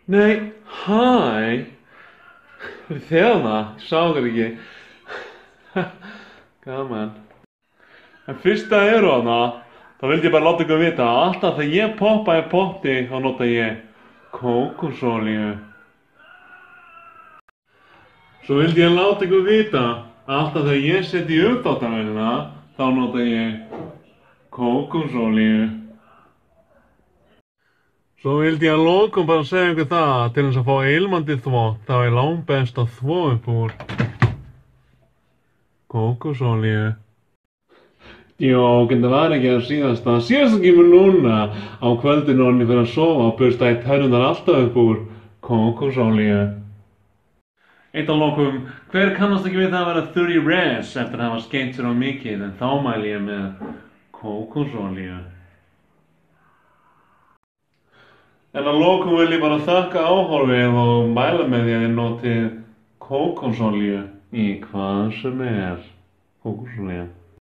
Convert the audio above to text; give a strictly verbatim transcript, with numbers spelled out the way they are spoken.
Nei, hæ. Þérna, ég sá þér ekki. Gaman. En fyrst það eru hana, þá vildi ég bara láta ykkur vita að alltaf þegar ég poppa í potti, þá nota ég kókosolíu. Svo vildi ég láta ykkur vita að alltaf þegar ég seti í uppþvottavélina, þá nota ég kókosolíu. Svo vildi ég að lokum bara segja ykkur það að til þess að fá ilmandi þvott, þá er langbest að þvo upp úr kókosolíu. Jó, en það var ekki að síðasta. Síðasta kemur núna á kvöldinu orðin fyrir að sofa og bursta í tennurnar alltaf upp úr kókosolíu. Eitt að lokum, hver kannast ekki við það að vera þurr í res eftir að hafa skeytt sér á mikið, en þá mæli ég með kókosolíu. En að lokum vil ég bara þakka áhorfið og mæla með því að þið notið kókosolíu í hvað sem er. Kókosolíu.